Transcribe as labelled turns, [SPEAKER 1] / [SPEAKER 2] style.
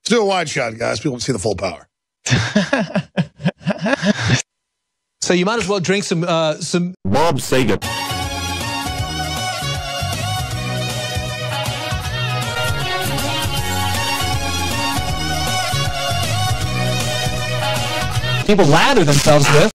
[SPEAKER 1] Let's do a wide shot, guys. People can see the full power.
[SPEAKER 2] So you might as well drink some
[SPEAKER 3] Bob Saget.
[SPEAKER 2] people lather themselves with.